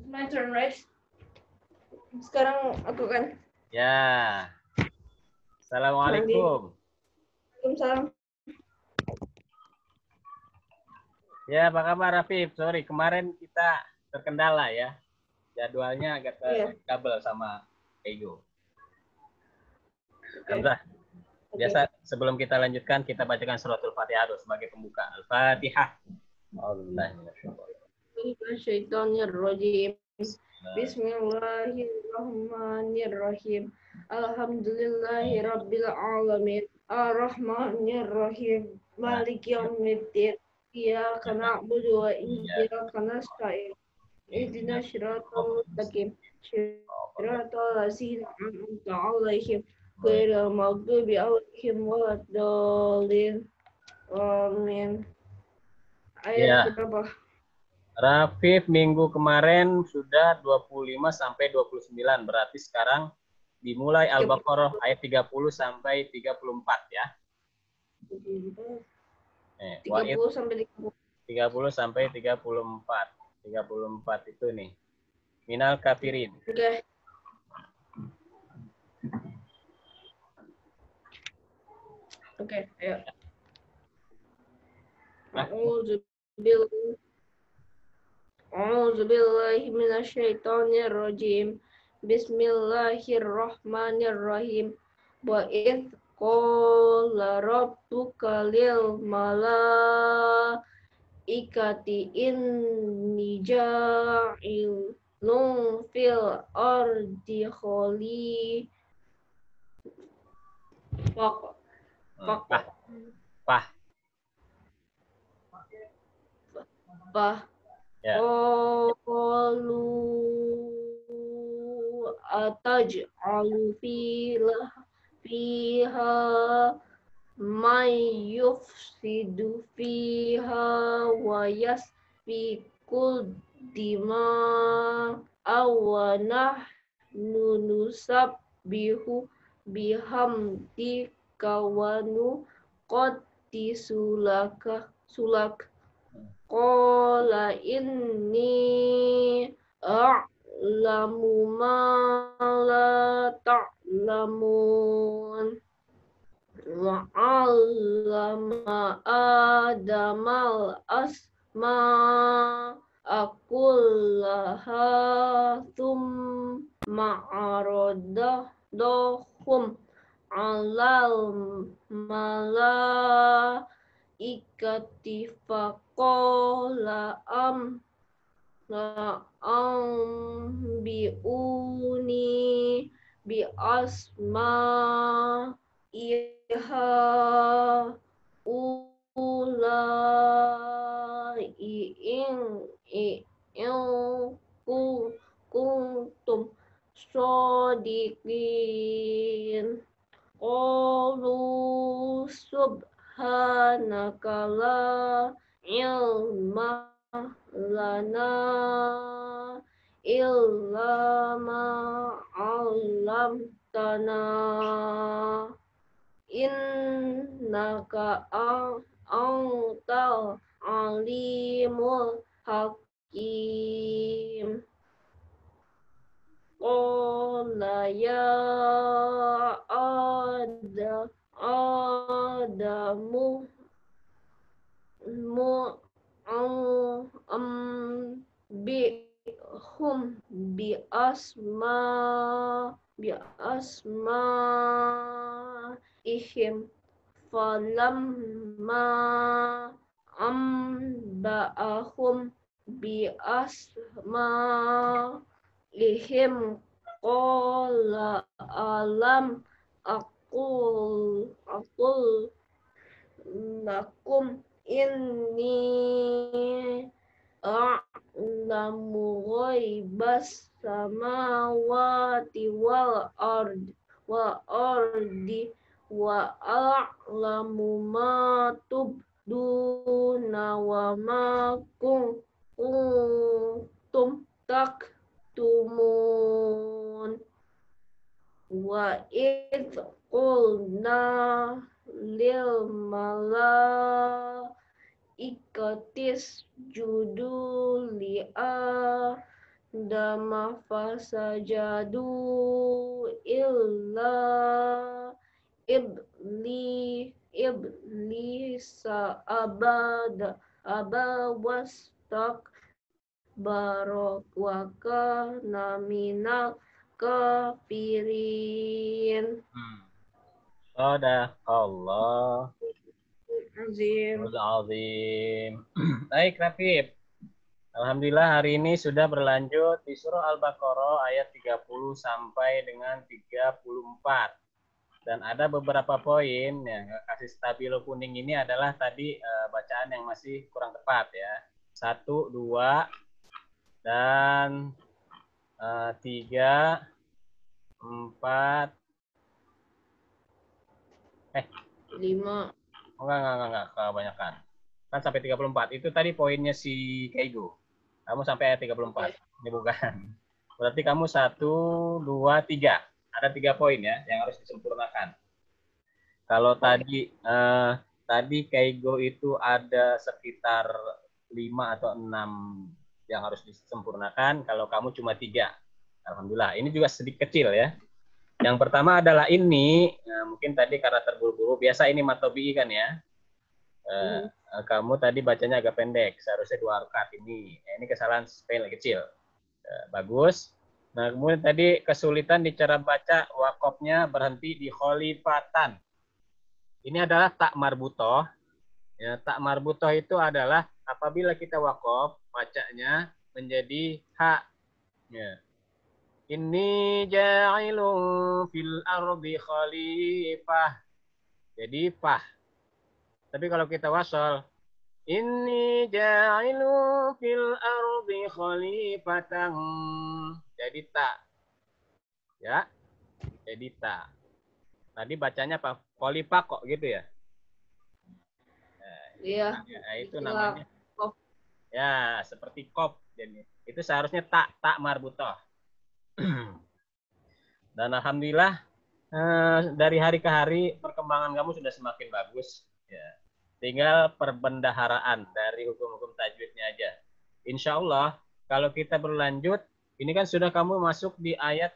My turn, right? Sekarang aku kan. Ya. Assalamualaikum. Waalaikumsalam. Ya, apa kabar Rafif? Sorry, kemarin kita terkendala ya. Jadwalnya agak kabel sama Ego. Alhamdulillah. Biasa sebelum kita lanjutkan, kita bacakan suratul Fatihah sebagai pembuka. Al-Fatihah. Bismillahirrahmanirrahim. Bismillahirrahmanirrahim. Alhamdulillahirabbil alamin. Ar-Rahmanirrahim. Maliki yaumiddin. Iyyaka na'budu wa iyyaka nasta'in. Ihdinas siratal mustaqim. Siratal ladzina an'amta 'alaihim ghairil maghdubi 'alaihim waladdallin. Amin. Ayat berapa? Rafif minggu kemarin sudah 25 sampai 29, berarti sekarang dimulai Al-Baqarah ayat 30 sampai 34 ya. 30 sampai 30 sampai 34. 34 itu nih. Minal kafirin. Oke. Oke, ayo. A'udzu billahi minasyaitonir rajim. Bismillahirrahmanirrahim. Wa idz qala rabbuka lil malaikati inni ja'ilun fil ardi Qalu ataj'alu fiha may yufsidu fiha wa yasfikul dima wa nahnu nusabbihu bihamdika wa nuqaddisu sulak. Qala inni a'lamu ma la ta'lamun. Wa 'allama Adamal asma'a kullaha thumma 'aradahum 'alal malaikati faqala biuni bi asma ulai in kuntum shodiqin. Qalu subhanaka la ilma lana illa ma 'allamtana innaka antal alimul hakim. Qala ya Adamu bihum bi asma'ihim falamma amba'ahum bi asma'ihim qala alam aqul lakum inni a'lamu ghaibas samawati wal ardi wa a'lamu ma tubduna wa ma kuntum taktumun. Wa idh qulna lil malaikatis judu li dama fasajadu illa iblisa aba wastakbara wa kana minal kafirin. Shadaqallah Azim. azim. Baik, Rafif. Alhamdulillah hari ini sudah berlanjut di surah Al-Baqarah ayat 30 sampai dengan 34. Dan ada beberapa poin yang kasih stabilo kuning ini adalah tadi bacaan yang masih kurang tepat ya. 1, 2, dan 3, 4, 5. enggak, kebanyakan. Kan sampai 34. Itu tadi poinnya si Keigo. Kamu sampai ayat 34. Ini bukan. Berarti kamu 1, 2, 3. Ada 3 poin ya yang harus disempurnakan. Kalau tadi Keigo itu ada sekitar 5 atau 6 yang harus disempurnakan. Kalau kamu cuma 3. Alhamdulillah. Ini juga sedikit kecil ya. Yang pertama adalah ini. Mungkin tadi karena terburu-buru. Biasa ini matobi kan ya. Kamu tadi bacanya agak pendek. Seharusnya 2 rakaat ini. Ini kesalahan spell kecil. Bagus. Nah, kemudian tadi kesulitan di cara baca wakofnya berhenti di kholifatan. Ini adalah tak marbutoh. Ya, tak marbutoh itu adalah apabila kita wakof, bacanya menjadi hak. Ya. Inni ja'ilun fil ardi khalifah. Jadi fah. Tapi kalau kita wasol, inni ja'ilun fil ardi khalifatan. Jadi tak. Ya. Jadi tak. Tadi bacanya apa? Khalifah kok gitu ya? Iya. Nah, itu namanya. Ya, seperti kop. Jadi itu seharusnya tak marbutoh. Dan alhamdulillah dari hari ke hari perkembangan kamu sudah semakin bagus. Ya. Tinggal perbendaharaan dari hukum-hukum tajwidnya aja. Insya Allah kalau kita berlanjut, ini kan sudah kamu masuk di ayat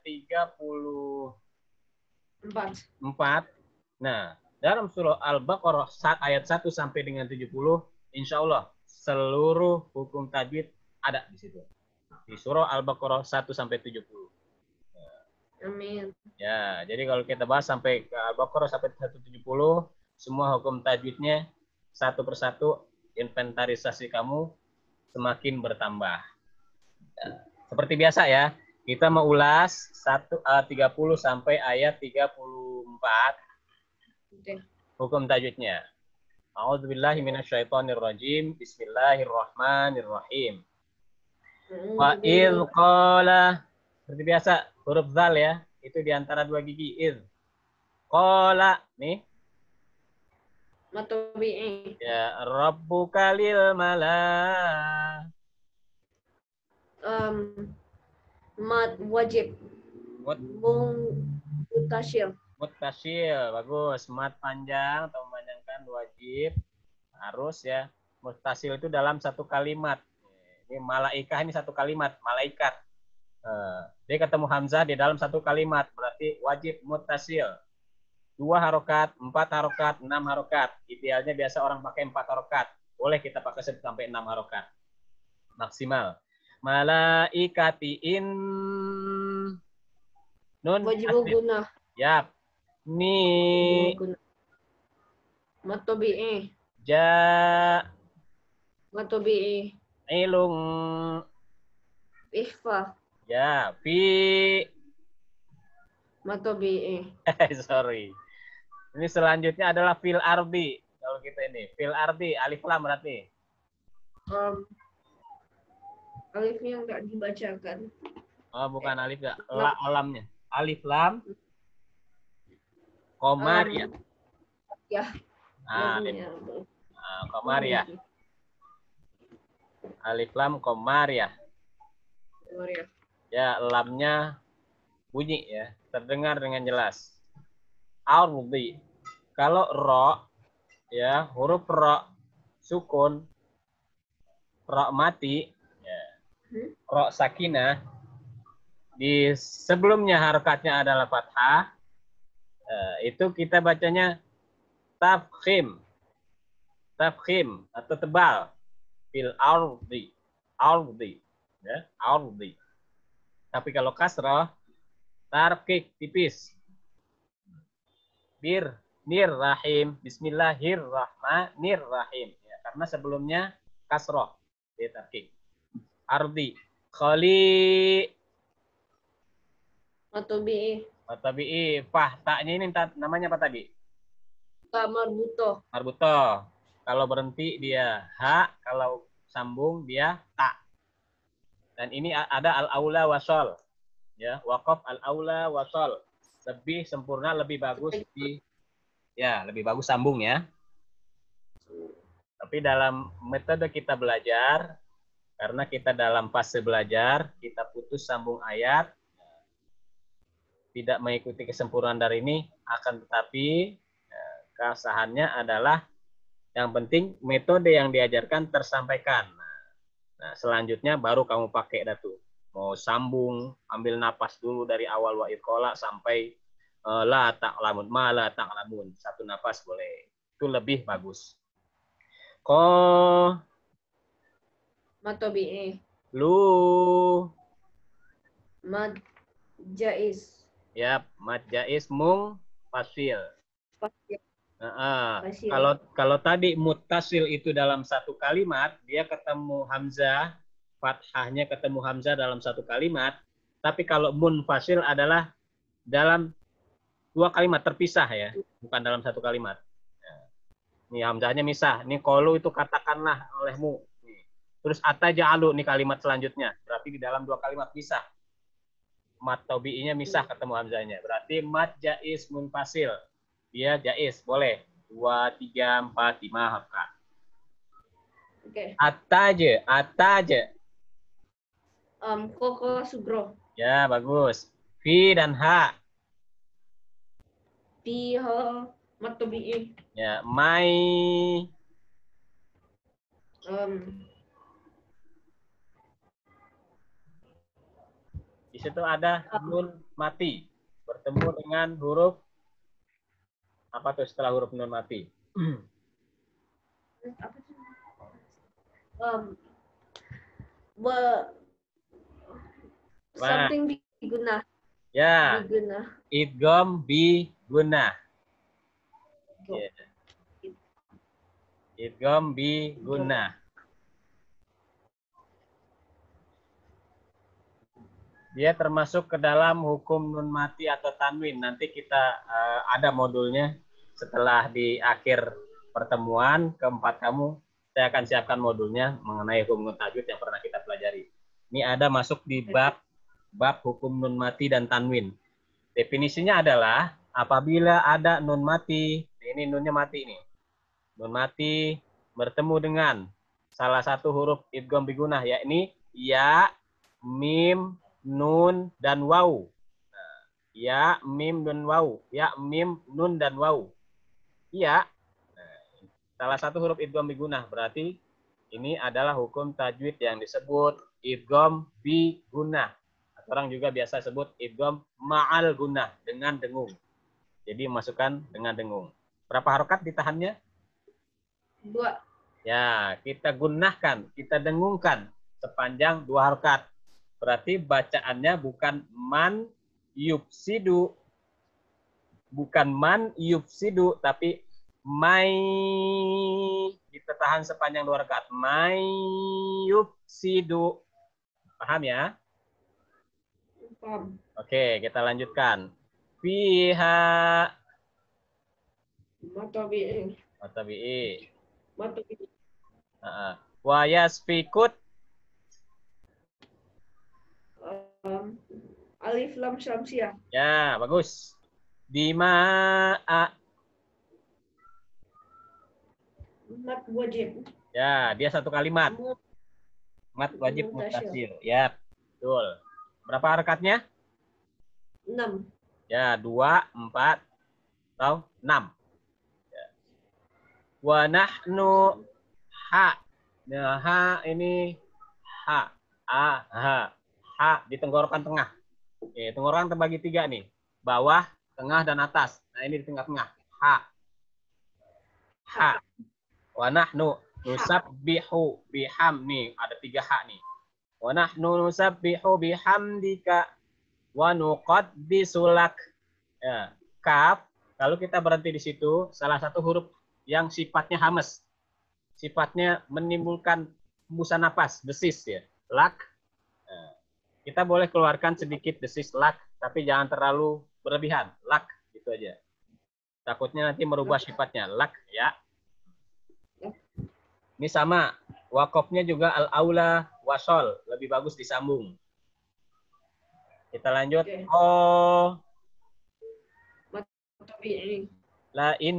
34. Nah, dalam surah Al-Baqarah ayat 1 sampai dengan 70, insya Allah seluruh hukum tajwid ada di situ. Di surah Al-Baqarah 1 sampai 70. Amin. Ya, jadi kalau kita bahas sampai ke Al-Baqarah sampai 170, semua hukum tajwidnya satu persatu inventarisasi kamu semakin bertambah. Ya, seperti biasa ya, kita mau ulas 30 sampai ayat 34 hukum tajwidnya. A'udzubillahi minasyaitonirrajim. Bismillahirrahmanirrahim. Wa idh qala, seperti biasa huruf zal ya, itu di antara 2 gigi. Idh qala nih. Matobi'i. Ya, rabbuka lil malah. Mad wajib. Mutasyil. Bagus. Mat panjang atau memanjangkan wajib. Harus ya. Mutasyil itu dalam satu kalimat. Ini malaikah ini satu kalimat. Malaikat. Dia ketemu Hamzah di dalam satu kalimat. Berarti wajib mutasyil. 2 harokat, 4 harokat, 6 harokat. Idealnya biasa orang pakai 4 harokat. Boleh kita pakai sampai 6 harokat. Maksimal. Malaikatiin nun Wajib guna. Yap. Ni Matobi'i. Ja Matobi'i. ilung Ikhfa. ya fi Matobi'i. sorry. Ini selanjutnya adalah fil ardi. Kalau kita ini fil ardi alif lam berarti. Alifnya enggak dibacakan. Oh, bukan alif ya. Lamnya. Alif lam komar ya. Ya. Komar ya. Alif lam komar ya. Ya, lamnya bunyi ya, terdengar dengan jelas. Ardi. Kalau ro ya, huruf ro sukun, ro mati ya. ro sakinah di sebelumnya harokatnya adalah fathah, itu kita bacanya tafkhim, tafkhim atau tebal, fil ardi, ya, ardi. Tapi kalau kasrah, tarkik tipis, nirrahim, bismillahirrahmanirrahim, ya, karena sebelumnya kasrah, dia tarkik. Ardi, khali, matabi'i, fah, taknya ini namanya apa tadi? Marbuto. Marbuto. Kalau berhenti dia ha, kalau sambung dia ta. Dan ini ada al-aula wasol, ya, waqaf al-aula wasol. Lebih sempurna, lebih bagus lebih bagus sambung ya. Tapi dalam metode kita belajar, karena kita dalam fase belajar, kita putus sambung ayat, tidak mengikuti kesempurnaan dari ini, akan tetapi keabsahannya adalah yang penting metode yang diajarkan tersampaikan. Nah, selanjutnya baru kamu pakai datu. Mau sambung, ambil napas dulu dari awal wa idqala sampai la ta'lamun, ma la ta'lamun. Satu napas boleh. Itu lebih bagus. Ko Matabi'i. lu Mad jaiz. ya, mad jaiz mung fasil. Kalau tadi muttasil itu dalam satu kalimat, dia ketemu hamzah, fathahnya ketemu hamzah dalam satu kalimat. Tapi kalau munfasil adalah dalam dua kalimat terpisah ya, bukan dalam satu kalimat. Ini hamzahnya misah. Ini qalu itu katakanlah olehmu. Terus ataja'alu nih kalimat selanjutnya. Berarti di dalam dua kalimat misah. Mat tabi'inya misah ketemu hamzahnya. Berarti mat jaiz munfasil. Dia jaiz, boleh. 2, 3, 4, 5 harokat. Oke. Ataje. Koko sugro. Ya, bagus. Fi dan ha. Fi ha matabi'i. Ya, mai. Di situ ada nun mati. Bertemu dengan huruf apa tuh setelah huruf nun mati? Apa sih? Something biguna. Ya. Biguna. Idgham bi gunah. Yeah. Idgham bi gunah. Dia termasuk ke dalam hukum nun mati atau tanwin. Nanti kita ada modulnya setelah di akhir pertemuan keempat kamu, saya akan siapkan modulnya mengenai hukum nun tajwid yang pernah kita pelajari. Ini ada masuk di bab hukum nun mati dan tanwin. Definisinya adalah apabila ada nun mati, ini nunnya mati ini. Nun mati bertemu dengan salah satu huruf idgham bigunah, yakni ya, mim, nun, dan waw. Nah, ya, mim, dan waw. Ya, mim, nun, dan waw. Ya. Nah, salah satu huruf idgham bigunah. Berarti ini adalah hukum tajwid yang disebut idgham bigunah. Orang juga biasa sebut idgham ma'al gunah, dengan dengung. Jadi masukkan dengan dengung. Berapa harokat ditahannya? 2. Ya, kita gunahkan, kita dengungkan sepanjang 2 harokat. Berarti bacaannya bukan man yufsidu. Bukan man yufsidu, tapi mai. Kita tahan sepanjang 2 harokat. Mai yufsidu. Paham ya? Paham. Oke, kita lanjutkan. Fiha Matabi'i. Wa yasfikut. Alif lam syamsiah. Ya, bagus. Dima'a. Mat wajib. Ya, dia satu kalimat. Mat wajib mutasil. Ya, betul. Berapa harakatnya? 6. Ya, 2, 4, atau 6. Ya. Wa nahnu ha. Nah, ha ini ha. A, ha di tenggorokan tengah. Tenggorokan terbagi 3 nih. Bawah, tengah, dan atas. Nah, ini di tengah-tengah. Ha. Wa nahnu nusabbihu biham. Nih, ada 3 ha nih. Wa nahnu nusabbihu bihamdika wa nuqaddisu lak. Ya, kaf. Kalau kita berhenti di situ, salah satu huruf yang sifatnya hamas. Sifatnya menimbulkan hembusan napas, desis ya. Lak. Kita boleh keluarkan sedikit desis lak, tapi jangan terlalu berlebihan. Lak, gitu aja. Takutnya nanti merubah sifatnya. Lak, ya. Ini sama. Wakofnya juga al-aula wasol. Lebih bagus disambung. Kita lanjut. Oke. Oh. Tabi'i. La in.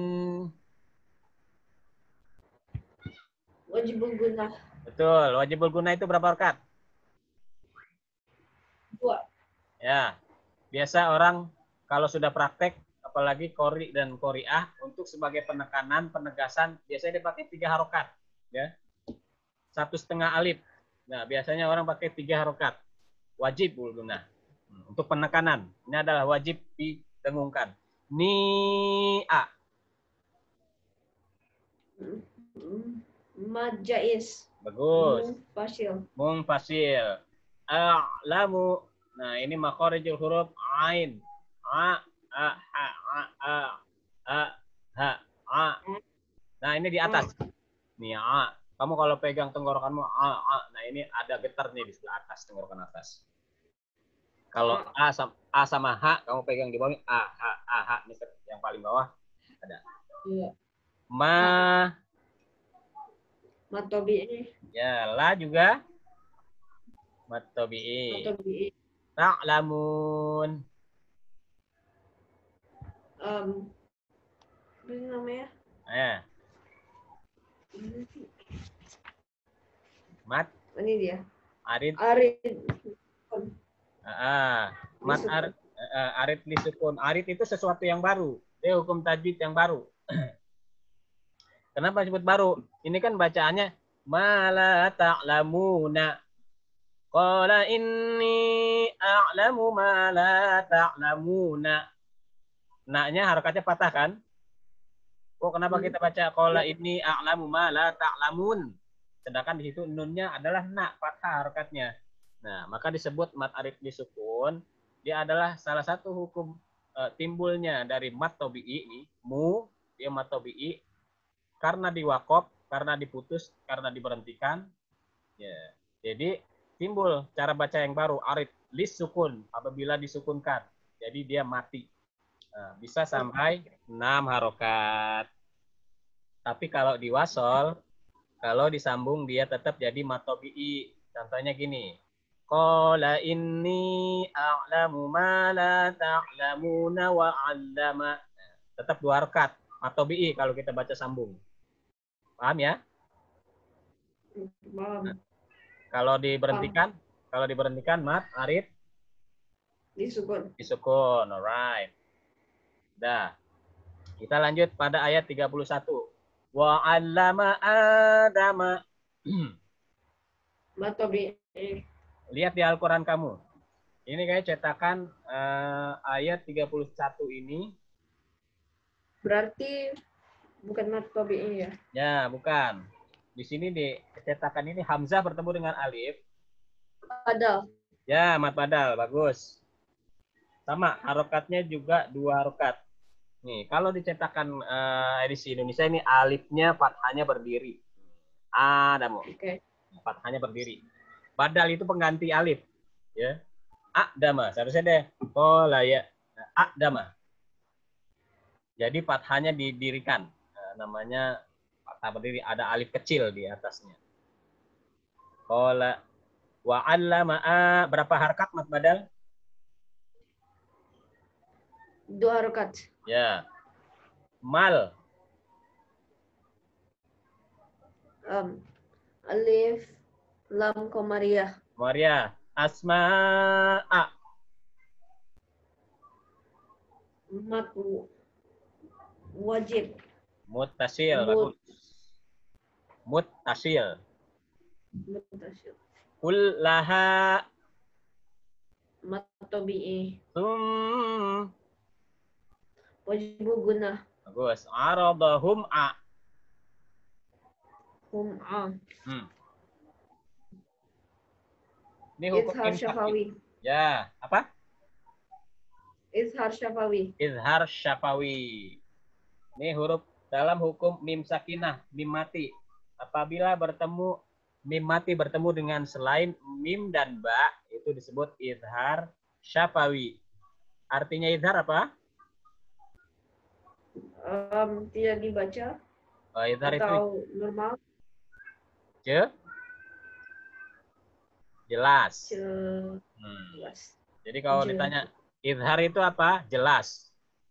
Wajibul guna. Betul. Wajibul guna itu berapa rakaat? 2. Ya. Biasa orang kalau sudah praktek, apalagi qori dan qoriah, untuk sebagai penekanan, penegasan, biasanya dipakai 3 harokat. Ya. 1,5 alif. Nah, biasanya orang pakai 3 harokat. Wajib guna. Untuk penekanan. Ini adalah wajib didengungkan. Ni-a. Majais. Bagus. Fasil. Mungfasil. A'lamu. Nah, ini makharijul huruf ain. A, ha, a. Nah, ini di atas. Nih, a. Kamu kalau pegang tenggorokanmu a. Nah, ini ada getar nih di sebelah atas, tenggorokan atas. Kalau A sama H, kamu pegang di bawah, A, H. Ini yang paling bawah ada. Iya. Matobi'i. Ya, la juga. Matobi'i. Ta'lamun. Apa namanya? Mat. Ini dia. Arid. Mat arid lisukun. Arid itu sesuatu yang baru. Dia hukum tajwid yang baru. Kenapa disebut baru? Ini kan bacaannya mala ta'lamuna. Qala inni a'lamu ma la ta'lamuna. Naknya harokatnya patah kan? Kok kenapa kita baca qala inni a'lamu ma la ta'lamun? Sedangkan di situ nunnya adalah nak, patah harokatnya. Nah, maka disebut mat arid disukun. Dia adalah salah satu hukum timbulnya dari mat tobi'i ini. Dia mat tobi'i karena diwakop, karena diputus, karena diberhentikan. Ya. Jadi timbul cara baca yang baru, arid lis sukun, apabila disukunkan. Jadi dia mati. Nah, bisa sampai 6 harokat. Tapi kalau diwasol, kalau disambung dia tetap jadi matobi'i. Contohnya gini. Qala inni a'lamu ma la ta'lamuna wa 'allama. Tetap 2 harokat. Matobi'i kalau kita baca sambung. Paham ya? Paham. Kalau diberhentikan mat arid disukun. Alright. Dah. Kita lanjut pada ayat 31. Wa 'allama Adama. Lihat di Al-Qur'an kamu. Ini kayak cetakan ayat 31 ini. Berarti bukan mat tabi'i ya? Ya, bukan. Di sini di cetakan ini hamzah bertemu dengan alif. Badal. Ya, mat badal, bagus. Sama, harokatnya juga 2 harokat. Nih, kalau dicetakan edisi Indonesia ini alifnya fathahnya berdiri. Adamu. Oke. Fathahnya berdiri. Badal itu pengganti alif. Ya. A'dama, seharusnya deh. Oh lah ya. A'dama. Jadi fathahnya didirikan. Namanya fathah berdiri, ada alif kecil di atasnya. Qala wa 'allama berapa harakat mat badal? 2 harokat. Ya. Mal. Alif lam komariah. Maria. Asma'a. Mat wajib. Muttasil. Muttasil. Kullaha. Mad tabi'i. Wajib guna. Bagus. Aradahum a. Hum'a. Ini hukum Izhar imsak. syafawi. Ya, apa? Izhar syafawi. Izhar syafawi. Ini huruf dalam hukum mim sakinah, mim mati. Apabila mim mati bertemu dengan selain mim dan ba, itu disebut izhar syafawi. Artinya izhar apa? Tidak dibaca Izhar atau itu normal. jelas. Jelas. Jadi kalau ditanya izhar itu apa? Jelas.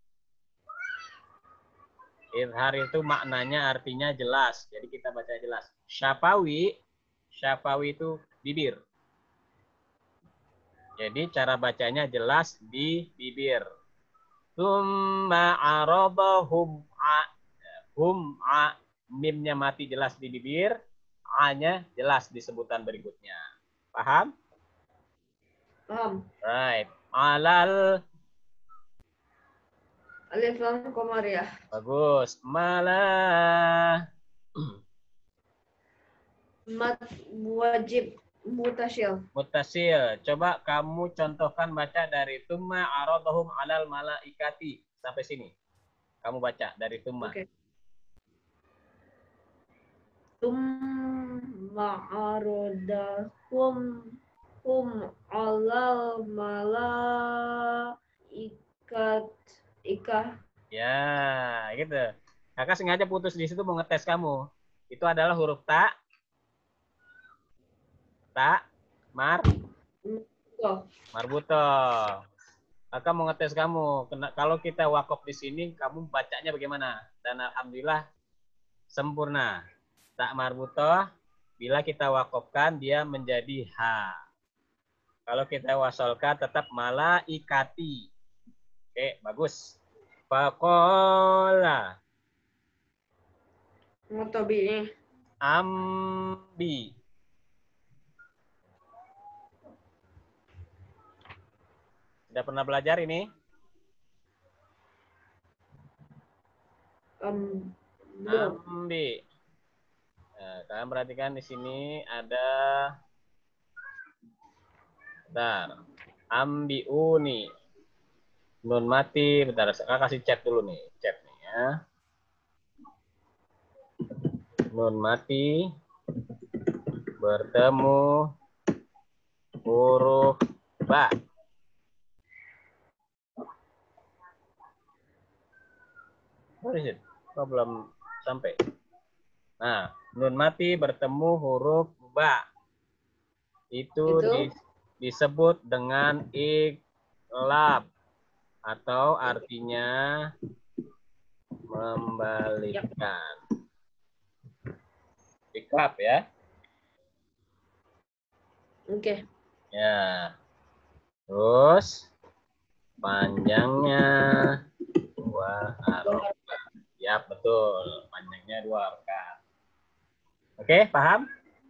Izhar itu maknanya artinya jelas. Jadi kita baca jelas. Syafawi itu bibir. Jadi cara bacanya jelas di bibir. Tsumma aradahum hum'a. Mimnya mati jelas di bibir. A-nya jelas di sebutan berikutnya. Paham? Paham. Right. Alal. Alif lam komariah. Bagus. Malah. Mad wajib mutasyil. Mutasil. Coba kamu contohkan baca dari tumma aradahum alal malaikati. Sampai sini. Kamu baca dari tumma. Oke. Tumma aradahum alal ikah. Ya, gitu. Kakak sengaja putus di situ mau ngetes kamu. Itu adalah huruf ta, marbuto. Kakak mau ngetes kamu. Kalau kita wakaf di sini, kamu bacanya bagaimana? Dan alhamdulillah sempurna. Tak marbuto, bila kita wakafkan dia menjadi ha. Kalau kita wasolkan tetap malaikati. Oke, bagus. Faqala. Mutabi'i. Ambi. Sudah pernah belajar ini? Belum. Ambi. Nah, kalian perhatikan di sini ada bentar. Ambiuni. Nun mati. Bentar, saya kasih chat dulu nih. Chat nih ya. Nun mati bertemu huruf ba. Kok belum sampai? Nah, nun mati bertemu huruf ba. Itu disebut dengan iklab atau artinya membalikkan. Iklab ya. Oke. Ya. Terus panjangnya 2 harokat. Ya, betul. Panjangnya 2 harokat. Oke, paham?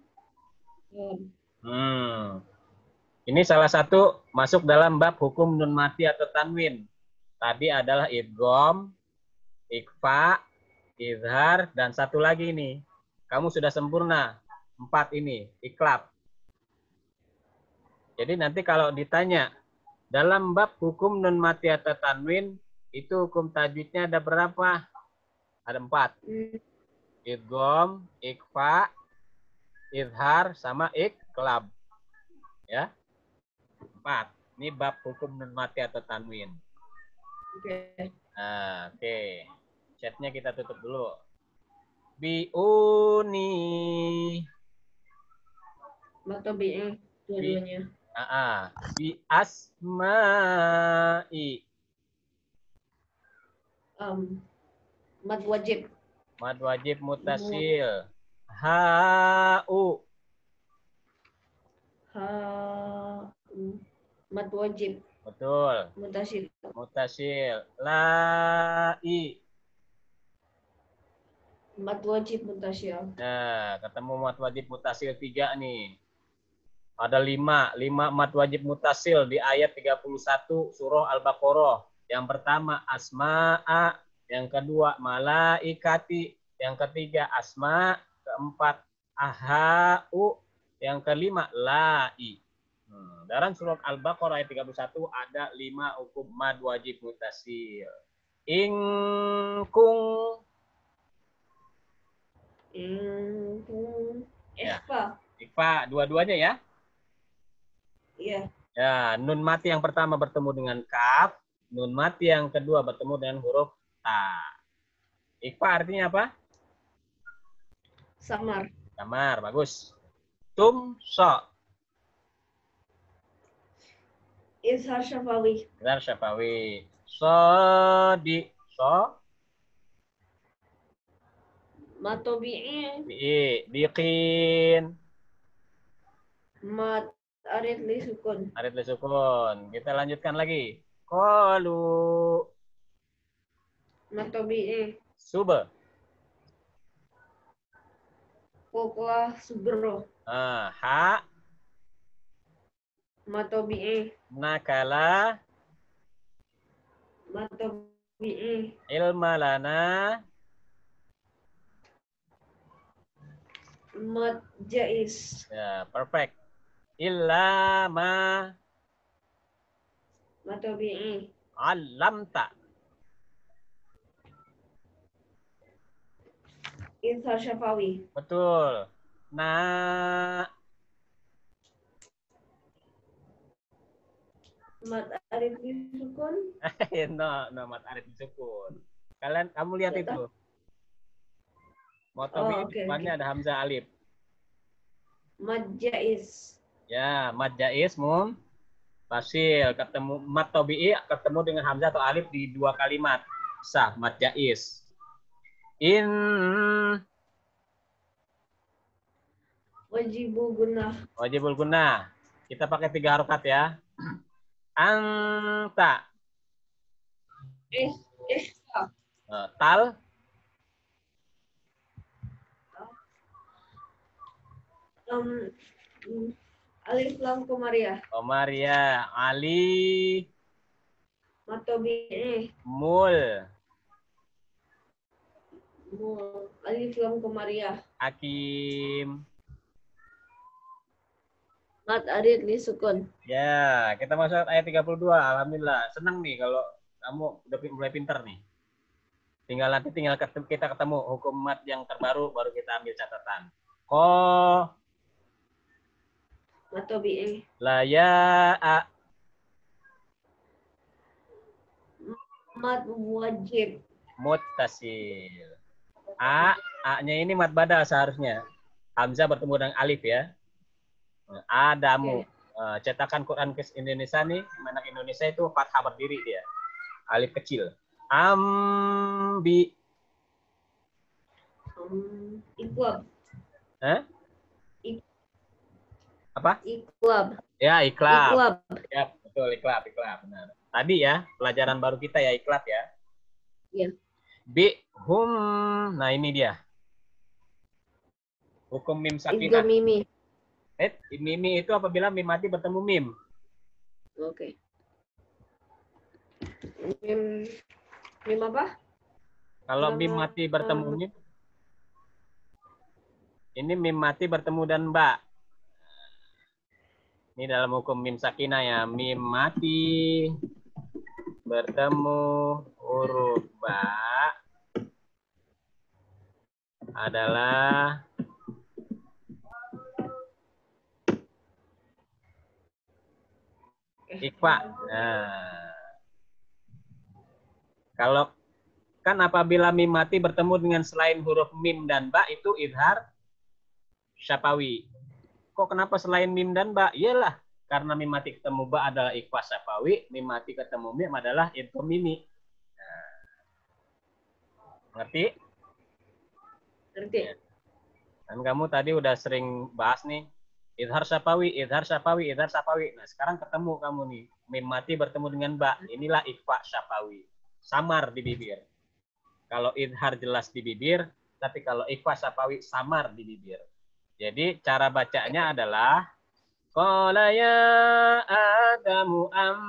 Ini salah satu masuk dalam bab hukum nun mati atau tanwin. Tadi adalah idgham, ikfa, izhar, dan satu lagi ini. Kamu sudah sempurna. 4 ini, iklab. Jadi nanti kalau ditanya, dalam bab hukum nun mati atau tanwin, itu hukum tajwidnya ada berapa? Ada 4. Idgham, ikfa, izhar, sama iklab. Ya. 4. Ini bab hukum nun mati atau tanwin. Oke. Nah, oke. Chatnya kita tutup dulu. Biuni. Mutabi'i dua-duanya. Bi asma'i. Mad wajib. Mad wajib mutasil. Ha'u. Mad wajib. Betul. Mutasil. Mutasil. La'i. Mad wajib mutasil. Nah, ketemu mad wajib mutasil 3 nih. Ada 5 mad wajib mutasil di ayat 31 surah Al-Baqarah. Yang pertama asma'a, yang kedua malaikati, yang ketiga asma, keempat ahau, yang kelima la'i. Dalam surat Al-Baqarah ayat 31 ada 5 hukum mad wajib mutasil. Ingkung. Ikhfa. Ikhfa dua-duanya ya. Iya. Ya, nun mati yang pertama bertemu dengan kaf, nun mati yang kedua bertemu dengan huruf ta. Ikhfa artinya apa? Samar. Samar, bagus. Tumso. Izhar syafawi. Izhar syafawi. Sodi. So. Matobi'i. Biqin. Mat arid li sukun. Arid li sukun. Kita lanjutkan lagi. Qalu. Matobi'i. Sube. Koklah subro. Ha. Matobi'i. Nakala. Matobi'i. Ilma lana. Mat jais. Ya, perfect. Illa ma Matobi'i. alamta. Izhar syafawi. Betul. Mat arid li sukun. no, mat arif sukun. Kamu lihat Ya, itu. Motobi depannya ada hamzah alif. Mat jais. Ya, mad jaiz fasil ketemu mat tabi'i ketemu dengan hamzah atau alif di 2 kalimat. Sah, mad jaiz. Wajibul gunnah. Wajibul gunnah. Kita pakai 3 harokat ya. Anta. Ihsa. Tal. Alif lam komariah. Komariah. Ali. Matobi'i. Mul. Alif lam komariah. Hakim. Mat arid li sukun. Ya, kita masuk ayat 32. Alhamdulillah. Senang nih kalau kamu udah mulai pinter nih. Tinggal kita ketemu hukum mat yang terbaru, baru kita ambil catatan. Matobi'i. Laya'a. Mat wajib. Muttasil. A-nya ini mat badal seharusnya. Hamzah bertemu dengan alif ya. Adamu. Cetakan Quran Indonesia nih, anak Indonesia itu fathah berdiri dia. Alif kecil. Ambi. Iqlab. Apa? Iqlab. Ya, iklab. Iqlab. Ya, betul, iklab, benar. Tadi ya, pelajaran baru kita ya, iklab ya. Iya. Bihum. Nah, ini dia. Hukum mim sakinah. Idgham mimi. Mimi itu apabila mim mati bertemu mim. Oke. Mim apa? Kalau mim mati bertemu mim. Ini mim mati bertemu dan ba. Ini dalam hukum mim sakinah ya. Mim mati bertemu huruf ba adalah ikhfa. Nah, kalau kan apabila mim mati bertemu dengan selain huruf mim dan ba itu izhar syafawi. Kok kenapa selain mim dan ba? Iyalah, karena mim mati ketemu ba adalah ikhfa syafawi, mim mati ketemu mim adalah idgham mimi. Nah, ngerti? Ngerti. Dan kamu tadi udah sering bahas nih izhar syafawi, izhar syafawi, izhar syafawi. Nah, sekarang ketemu kamu nih, mim mati bertemu dengan ba. Inilah ikhfa syafawi. Samar di bibir. Kalau izhar jelas di bibir, tapi kalau ikhfa syafawi samar di bibir. Jadi cara bacanya adalah Qala ya Adamu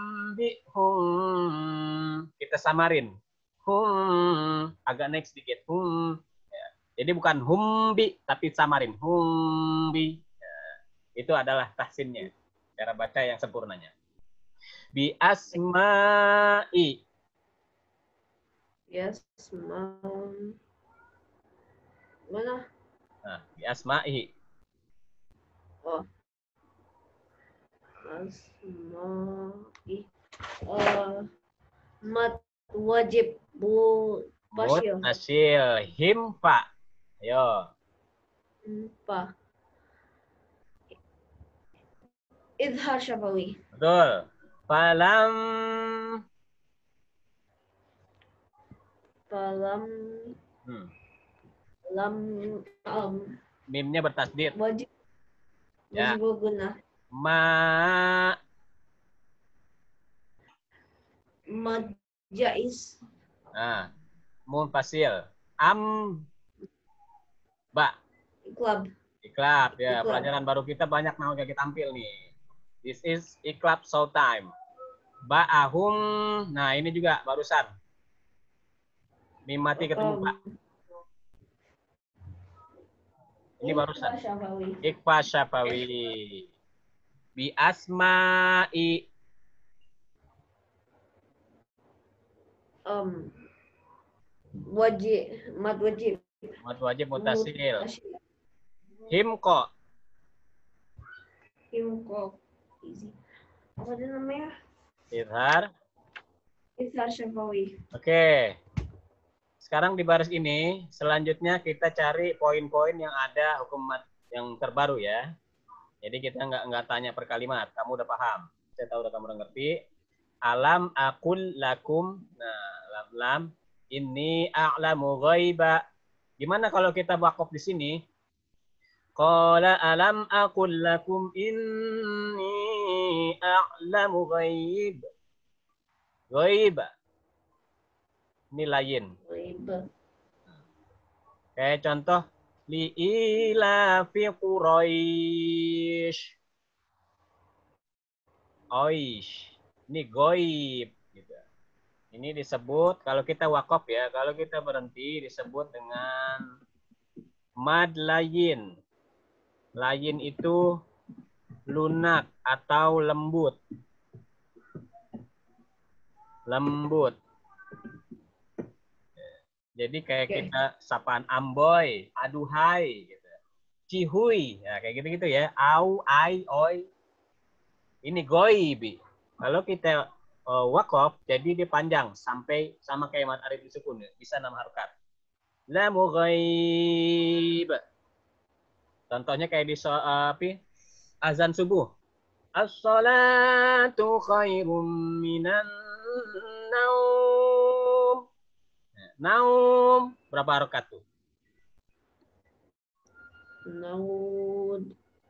ambihum. Kita samarin. Agak naik sedikit. Ya. Jadi bukan humbi, tapi samarin. Humbi. Ya. Itu adalah tahsinnya. Cara baca yang sempurnanya. Bi asma'i. Yes, mana? Nah, bi asma'i. Oh, asma'i. Mat wajib pasyil. Mutasil. Himfa. Ayo. Pa. Idhar syafawi. Betul. Falam. Falam. Lam. Mimnya bertasdid. Wajib. Ya. Wajib guna. Mad jais. Nah. Munfasil. Ba. Iklab. Iklab. Ya. Iklab. Pelajaran baru kita banyak mau jadi tampil nih. This is iklab show time. Ba'ahum. Nah, ini juga barusan. Mim mati ketemu Pak. Ini barusan. Ikfa syafawi. Bi asma'i. Wajib. Mad wajib. Mad wajib mutasil. Himko. Himko. Apa itu namanya? Idhar. Idhar syafawi. Oke. Sekarang di baris ini, selanjutnya kita cari poin-poin yang ada hukum mat yang terbaru ya. Jadi kita nggak tanya per kalimat. Kamu udah paham. Saya tahu udah kamu udah ngerti. Alam akul lakum. Nah, lam ini a'lamu ghaiba. Gimana kalau kita wakaf di sini? Qala alam akul lakum inni a'lamu ghaib. Ghaiba. Ini lain. Kayak contoh li ila fi Quraisy. Oish. Ini goib gitu. Ini disebut kalau kita wakaf ya, kalau kita berhenti disebut dengan mad layin. Layin itu lunak atau lembut. Lembut. Jadi kayak kita sapaan amboy, aduhai, gitu. Cihui, ya, kayak gitu-gitu ya. Au, ai, oi. Ini goibi. Kalau kita wakaf, jadi dia panjang sampai sama kayak mat arif disukun, ya. Bisa 6 harokat. La mughaib. Contohnya kayak di azan subuh. As-salatu khairum minan naum. Naum berapa harokat tuh? Naum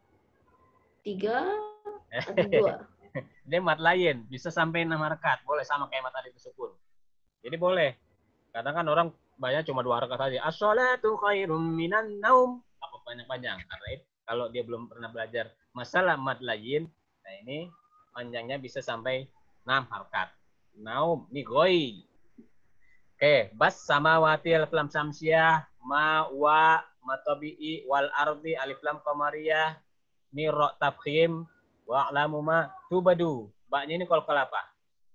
3 atau 2. Dia mat lain, bisa sampai 6 harokat. Boleh sama kayak mat alif sukun. Jadi boleh. Kadang kan orang banyak cuma 2 harokat saja. As-salatu khairum minan naum. Apa panjang-panjang? Karena itu kalau dia belum pernah belajar masalah mat lain, nah ini panjangnya bisa sampai 6 harokat. Naum, ini goi. Oke, bas sama wati alif lam samsiah, ma wa matabi'i wal ardi alif lam qamariyah, ni ra tafkhim wa alamu ma tubadu. Baknya ini kolkol apa?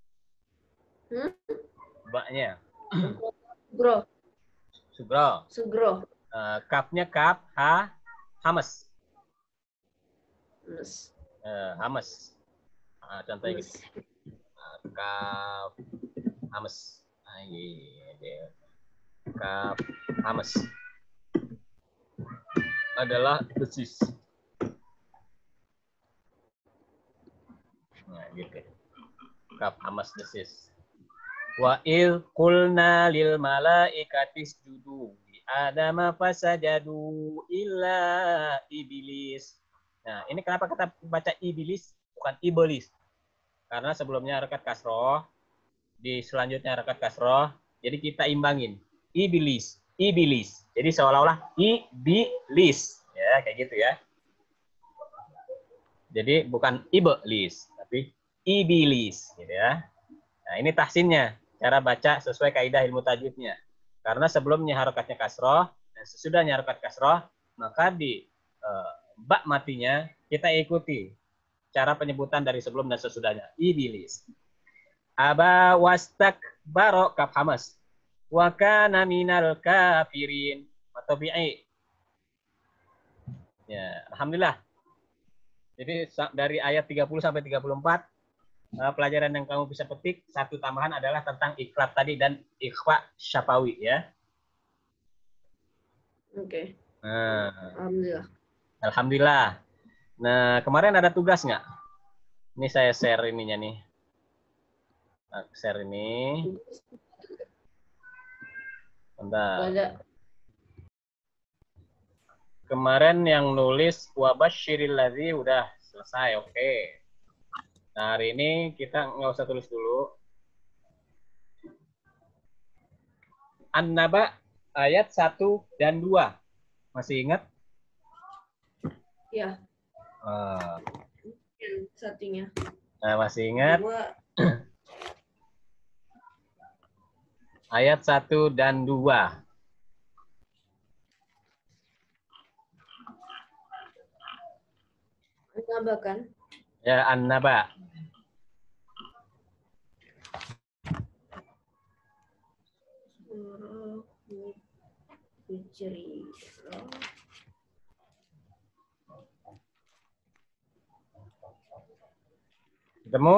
Baknya. Sugro. Sugro. Sugro. Kafnya kaf, ha, hamas. Hamas. Hamas. Contohnya gitu. Kaf, hamas. Kaf hamas adalah desis. Nah, gitu. Kaf hamas desis. Wa il qulna lil malaikati isjudu li adama fasajadu illa iblis. Nah, ini kenapa kita baca iblis bukan iblis? Karena sebelumnya harokat kasroh, di selanjutnya harokat kasroh, jadi kita imbangin iblis, iblis. Jadi seolah-olah iblis, ya kayak gitu ya. Jadi bukan iblis, tapi ibilis, gitu ya. Nah, ini tahsinnya, cara baca sesuai kaidah ilmu tajwidnya. Karena sebelumnya harokatnya kasroh dan sesudahnya harokat kasroh, maka di bak matinya kita ikuti cara penyebutan dari sebelum dan sesudahnya. Ibilis. Aba wastak baro kaf hamas. Wa kana minal kafirin. Matabi'i. Ya, alhamdulillah. Jadi dari ayat 30 sampai 34 pelajaran yang kamu bisa petik, satu tambahan adalah tentang ikrab tadi dan ikhfa syafawi ya. Oke. Nah, Alhamdulillah. alhamdulillah. Nah, kemarin ada tugas nggak? Ini saya share ininya nih. Share ini. Bentar. Ada. Kemarin yang nulis wabasyiril ladzi udah selesai, oke. Nah, hari ini kita nggak usah tulis dulu. An-Naba ayat 1 dan 2. Masih ingat? Ya. Uh, Yang satunya. Nah, masih ingat? Dua. Ayat 1 dan 2. Nambah kan? Ya, An-Naba. Ketemu?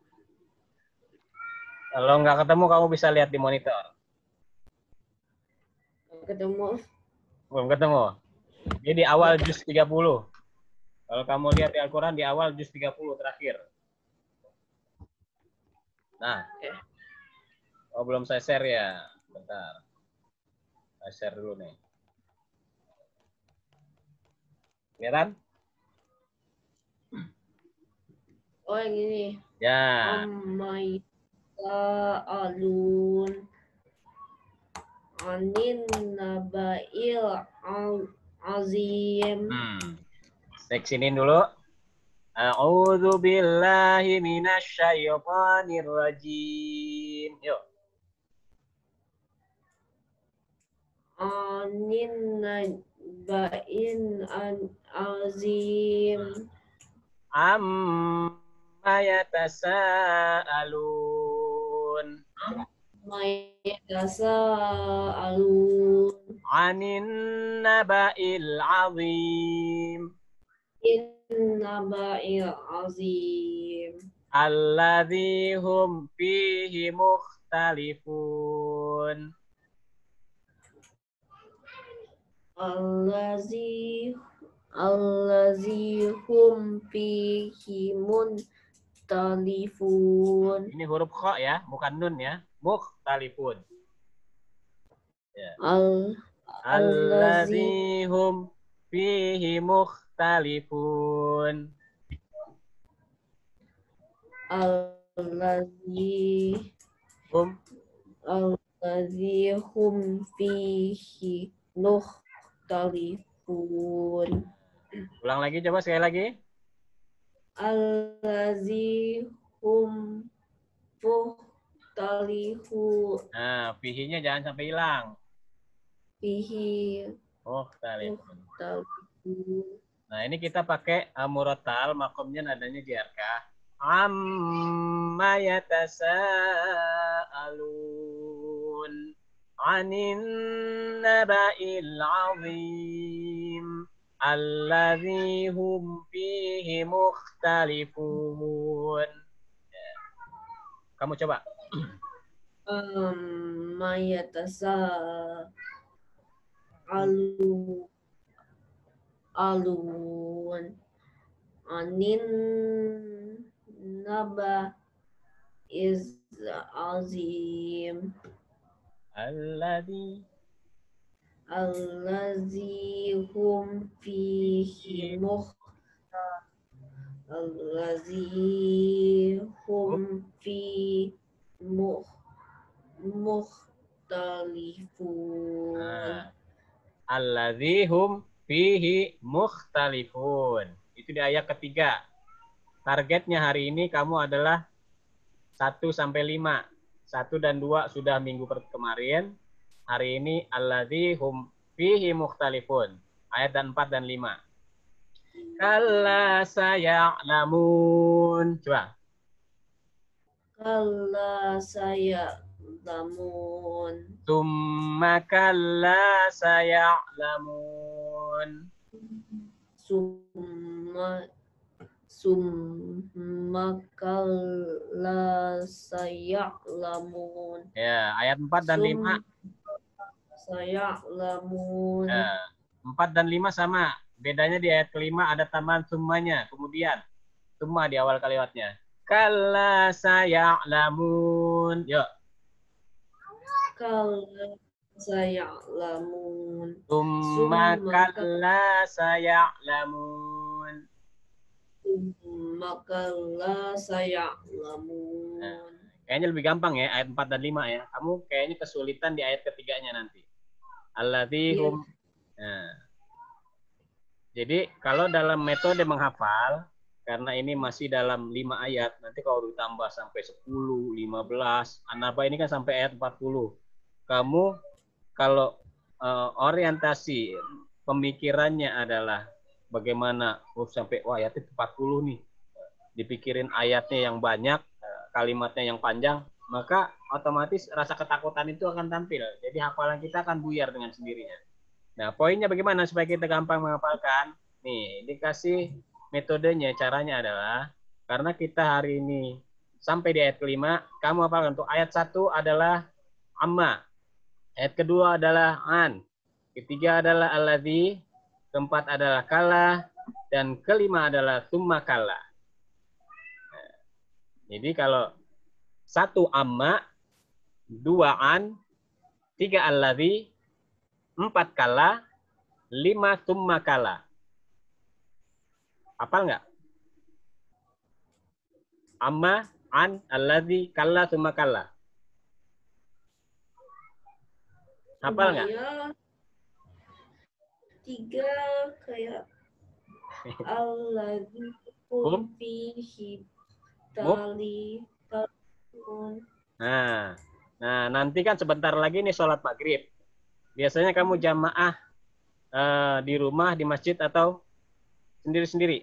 Kalau nggak ketemu, kamu bisa lihat di monitor. Ketemu. Belum ketemu? Ini di awal juz 30. Kalau kamu lihat di Al-Quran, di awal juz 30 terakhir. Nah. Oh, belum saya share ya. Bentar. Saya share dulu nih. Kelihatan? Oh, yang ini. Ya. Alun anin nabail azim. Seksinin dulu. A'udzu billahi minasyaitonir rajim. Yuk. Anin nabail azim. Amma yatasaalun. Yatasaalun Anin naba'il azim. Naba'il azim. Alladzi hum fihi mukhtalifun. Allazi hum fihi mukhtalifun. Ini huruf kha ya, bukan nun ya. Mukhtalifun. Ya. Allazi hum fihi mukhtalifun. Allazi hum fihi mukhtalifun. Ulang lagi, coba sekali lagi. Allazi hum mukhtalifun. Nah, fihinya jangan sampai hilang. Fihi mukhtalifun. Nah, ini kita pakai murattal, makomnya nadanya JRK. Amma yatasaalun anin naba'il azim alladzi hum fihi mukhtalifun. Kamu coba. Amma yatasaalun anin naba is azim Allazi hum fihi mukhtalifun. Allazi hum fihi mukhtalifun. Itu di ayat ketiga. targetnya hari ini kamu adalah 1 sampai 5. 1 dan 2 sudah minggu kemarin. Hari ini alladzi hum fihi mukhtalifun. Ayat 4 dan 5. Kalla saya'lamun. Coba. Kalla saya'lamun. Tsumma kalla saya'lamun. Summa kalla saya'lamun. Ya, ayat 4 dan 5. Saya'lamun. Ya, 4 dan 5 sama. Bedanya di ayat kelima ada tambahan summanya. Kemudian, summa di awal kalimatnya. Kalla saya'lamun. Yuk. Kalla saya'lamun. Summa kalla saya'lamun. Summa kalla saya'lamun. Nah, kayaknya lebih gampang ya ayat 4 dan 5 ya. Kamu kayaknya kesulitan di ayat ketiganya nanti. Alladzi hum. Nah. Jadi kalau dalam metode menghafal, karena ini masih dalam 5 ayat, nanti kalau ditambah sampai 10, 15, An-Naba ini kan sampai ayat 40. Kamu kalau orientasi pemikirannya adalah bagaimana sampai wah ayat 40 nih. Dipikirin ayatnya yang banyak, kalimatnya yang panjang, maka otomatis rasa ketakutan itu akan tampil. Jadi hafalan kita akan buyar dengan sendirinya. Nah, poinnya bagaimana supaya kita gampang menghafalkan? Nih, dikasih metodenya, caranya adalah karena kita hari ini sampai di ayat kelima, kamu hafalkan untuk ayat 1 adalah amma, ayat kedua adalah an, ketiga adalah alladzi, keempat adalah kala, dan kelima adalah summa kala. Nah, jadi kalau 1 amma, 2 an, 3 alladzi, 4 kala, 5 summa kala. Hafal nggak? Amma, an, alladzi, kalla, summa kalla. Hafal nggak? Ya, 3 kayak alladzi hum fihi mukhtalifun. Nah, nanti kan sebentar lagi nih sholat maghrib. Biasanya kamu jamaah di rumah, di masjid, atau sendiri-sendiri?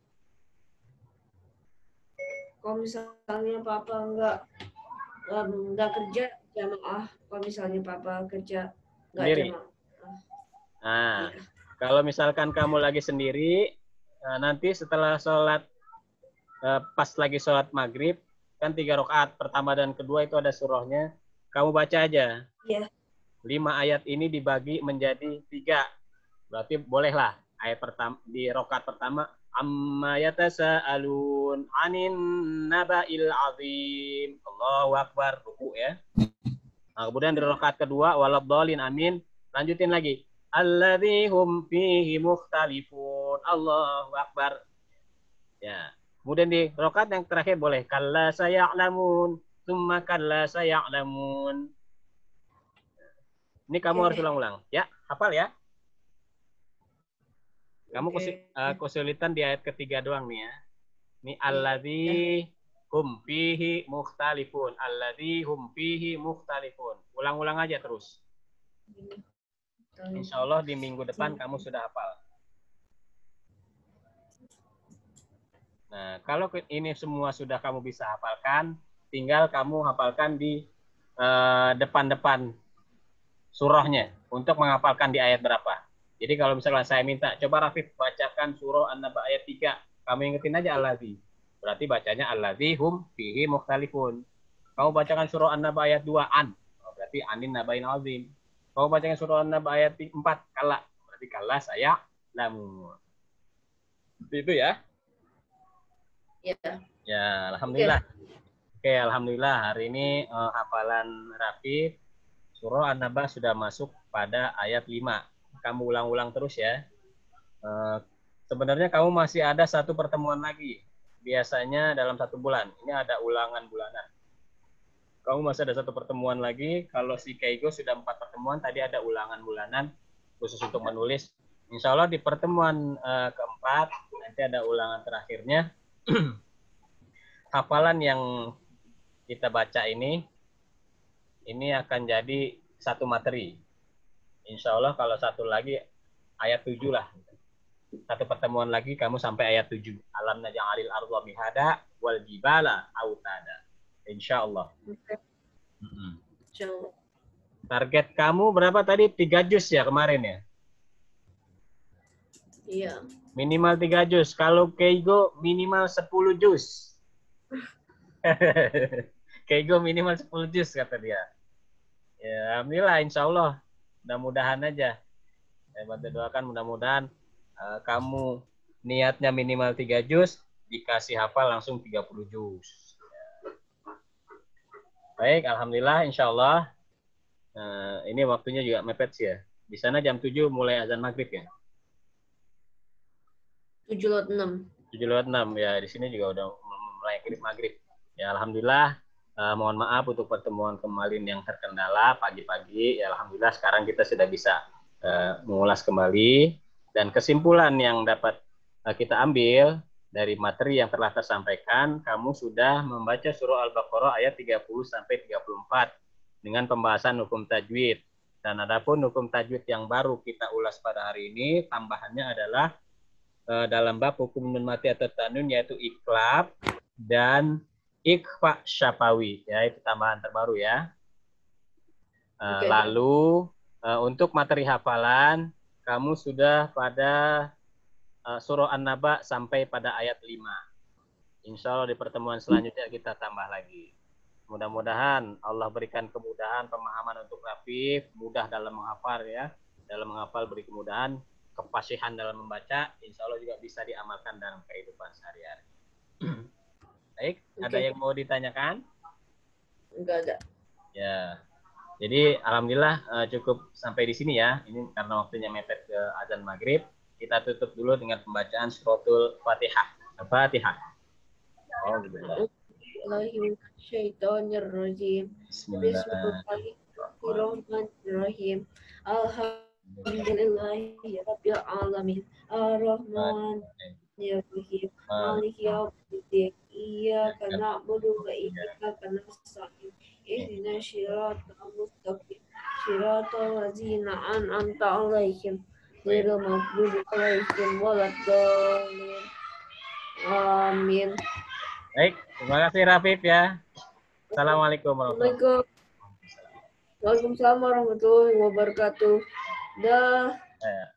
Kalau misalnya papa nggak kerja jamaah, kalau misalnya papa kerja nggak Sendiri. jamaah. Nah, Iya. kalau misalkan kamu lagi sendiri, nanti setelah sholat, pas lagi sholat maghrib, kan 3 rakaat pertama dan kedua itu ada surahnya. Kamu baca aja. Iya. 5 ayat ini dibagi menjadi 3. Berarti bolehlah ayat pertama di rakaat pertama amma yatasaalun anin naba'il azim. Allahu akbar, ruku ya. Nah, kemudian di rakaat kedua waladhdallin amin. Lanjutin lagi. Alladzi hum fihi mukhtalifun. Allahu akbar. Ya. Kemudian di rakaat yang terakhir boleh kalla saya'lamun, tsumma kalla saya'lamun. Ini kamu harus ulang-ulang. Ya, hafal ya. Kamu kesulitan di ayat ketiga doang nih ya. Ini alladzi hum fihi mukhtalifun. Alladzi hum fihi mukhtalifun. Ulang-ulang aja terus. Insya Allah di minggu depan kamu sudah hafal. Nah, kalau ini semua sudah kamu bisa hafalkan, tinggal kamu hafalkan di depan-depan surahnya untuk menghafalkan di ayat berapa. Jadi kalau misalnya saya minta, coba Rafif bacakan surah An-Naba ayat 3. Kamu ingetin aja alladzi. Berarti bacanya alladzi hum fihi mukhtalifun. Kamu bacakan surah An-Naba ayat 2 an. Berarti anin nabain azim. Kamu bacakan surah An-Naba ayat 4 kala. Berarti kala saya lamun. Itu ya. Ya. Ya, alhamdulillah. Oke, alhamdulillah hari ini hafalan Rafif surah An-Naba sudah masuk pada ayat 5. Kamu ulang-ulang terus ya. Sebenarnya kamu masih ada 1 pertemuan lagi. Biasanya dalam 1 bulan. Ini ada ulangan bulanan. Kamu masih ada 1 pertemuan lagi. Kalau si Keigo sudah 4 pertemuan, tadi ada ulangan bulanan khusus untuk menulis. Insya Allah di pertemuan keempat nanti ada ulangan terakhirnya. hafalan yang kita baca ini akan jadi satu materi. Insya Allah kalau satu lagi ayat 7 lah. Satu pertemuan lagi kamu sampai ayat 7. Alam naj'alil ardha mihada wal jibala autada. Insya Allah. Insya Allah. Target kamu berapa tadi? 3 juz ya kemarin ya? Iya. Minimal 3 juz. Kalau Keigo minimal 10 juz. Keigo minimal 10 juz kata dia. Ya, alhamdulillah insya Allah. Mudah-mudahan aja. Saya bantu doakan mudah-mudahan kamu niatnya minimal 3 juz, dikasih hafal langsung 30 juz. Baik, alhamdulillah insya Allah. Ini waktunya juga mepet sih ya. Di sana jam 7 mulai azan maghrib ya? 7:06. 7:06 ya, di sini juga udah mulai maghrib. Ya alhamdulillah. Mohon maaf untuk pertemuan kemarin yang terkendala pagi-pagi. Ya alhamdulillah sekarang kita sudah bisa mengulas kembali, dan kesimpulan yang dapat kita ambil dari materi yang telah tersampaikan, kamu sudah membaca surah Al-Baqarah ayat 30 sampai 34 dengan pembahasan hukum tajwid. Dan adapun hukum tajwid yang baru kita ulas pada hari ini, tambahannya adalah dalam bab hukum nun mati atau tanun, yaitu iklab dan ikhfa syafawi, ya itu tambahan terbaru ya. Oke. Lalu untuk materi hafalan kamu sudah pada surah An-Naba sampai pada ayat 5. Insya Allah di pertemuan selanjutnya kita tambah lagi. Mudah-mudahan Allah berikan kemudahan pemahaman untuk Rafif, mudah dalam menghafal ya, dalam menghafal beri kemudahan, kefasihan dalam membaca, insya Allah juga bisa diamalkan dalam kehidupan sehari-hari. Baik, ada yang mau ditanyakan? Enggak ada. Ya, jadi alhamdulillah cukup sampai di sini ya. Ini karena waktunya mepet ke azan maghrib. Kita tutup dulu dengan pembacaan suratul Fatihah. Al-Fatihah. Oh, gitu. Bismillahirrahmanirrahim. Bismillahirrahmanirrahim. Alhamdulillahirabbil alamin. Ar-Rahmanirrahim. Maliki yaumiddin. Iyyaka na'budu wa iyyaka nasta'in. Ihdinas siratal mustaqim. Siratal ladzina an'amta 'alaihim ghairil maghdubi 'alaihim waladdallin. Amin. Baik, terima kasih Rafif ya. Assalamualaikum warahmatullahi wabarakatuh. Waalaikumsalam warahmatullahi wabarakatuh. Dah.